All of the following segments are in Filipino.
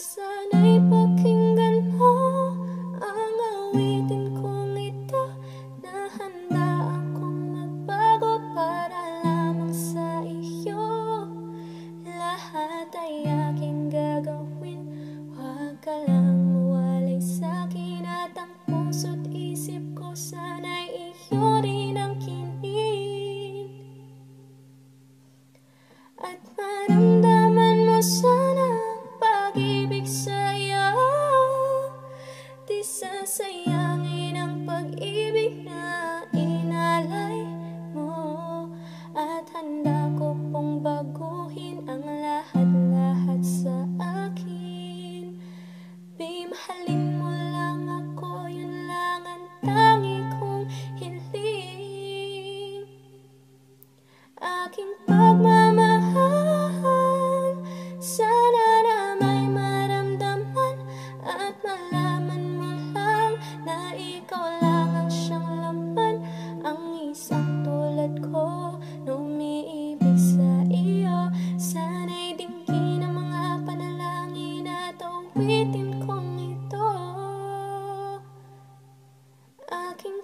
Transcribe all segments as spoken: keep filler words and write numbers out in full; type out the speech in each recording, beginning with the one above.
Sana'y pakinggan mo ang awitin kong ito, na handa akong magbago para lamang sa iyo. Lahat ay aking gagawin, huwag ka lang mawalay sa'kin. At ang puso't isip ko sana'y iyo rin ang kinin. At maramdaman mo sana pag-ibig sa'yo, di sasayangin ang pag-ibig na inalay mo. At handa ko pong baguhin ang lahat-lahat sa akin. Babe, mahalin mo lang ako, yun lang ang tangi kong hiling. Aking pagmamahal, sana na may maramdaman at malaman mo lang na ikaw lang ang siyang laman. Ang isang tulad ko na umiibig sa iyo, sana'y dinggin ang mga panalangin at awitin kong ito. Aking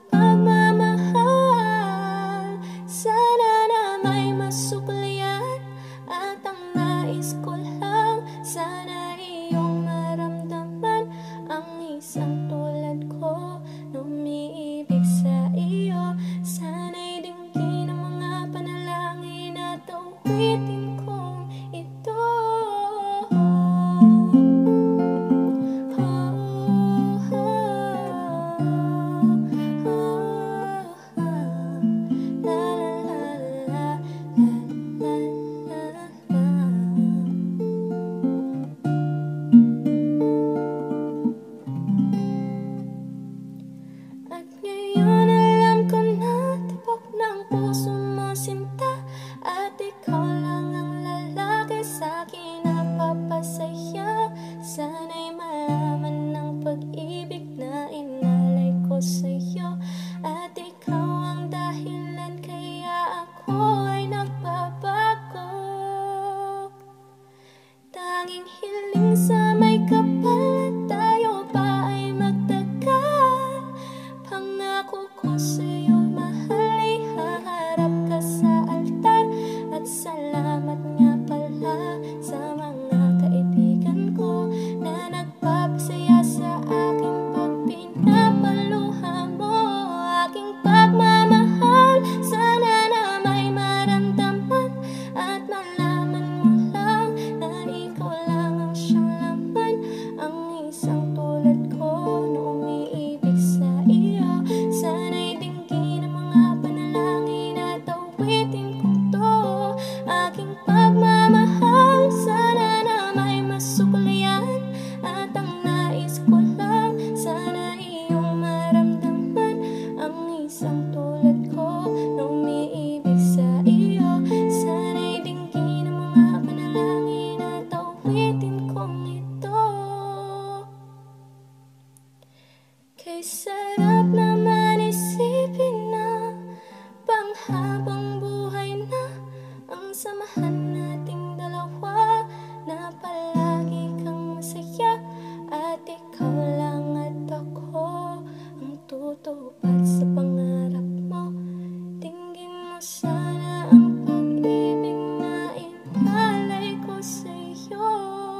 pagmamahal, sana na may masuklian, at ang nais ko lang sana iyong maramdaman. Ang isang tulad ko na umiibig sa iyo, sana'y dinggin ang mga panalangin at awitin kong ito. At ngayon alam ko na tibok ng puso mo sinta, at ikaw lang ang lalaki sa'kin na papasaya. Sana'y malaman ng pag-ibig na inalay ko sa'yo, at ikaw ang dahilan kaya ako ay nagbabago. Tanging hiling sa may kapal, at tayo pa ay magtagal. Pangako ko sa'yo, mahal, ihaharap ka sa altar. At salamat nga pala sa mga kaibigan ko na nagpapasaya sa akin pag pinapaluha mo. Aking pagmamahal, sana na may maramdaman at malaman mo lang na ikaw lang ang siyang laman. Ang isang tulad ko na umiibig sa iyo, sana'y dinggin ang mga panalangin at awitin kong to. Aking pagmamahal, sana na may masuklian, at ang nais ko lang sana iyong maramdaman. Ang isang tulad ko na umiibig sa iyo, sana'y dinggin ang mga panalangin at awitin kong ito. Kay sarap naman isipin na panghabang buhay na ang samahan nating dalawa, na palagi kang masaya at ikaw lang at ako ang tutupad sa pangarap mo. Dinggin mo sana ang pag-ibig na inalay ko sa'yo.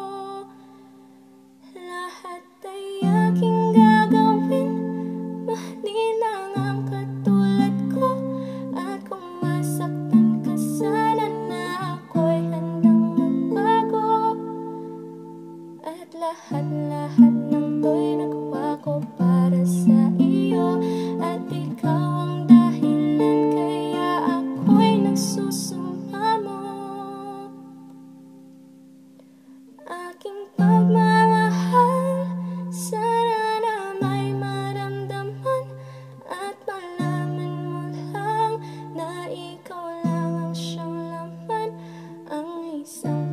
Lahat ay aking gagawin, mahalin lang ang katulad ko. At kung masaktan ka sana na ako'y handang magbago. At lahat-lahat ng to'y nagawa ko para sa iyo, at ikaw ang dahilan kaya ako'y nagsusumamo. Aking pagmamahal, sana na may maramdaman at malaman mo lang na ikaw lang ang siyang laman. Ang isang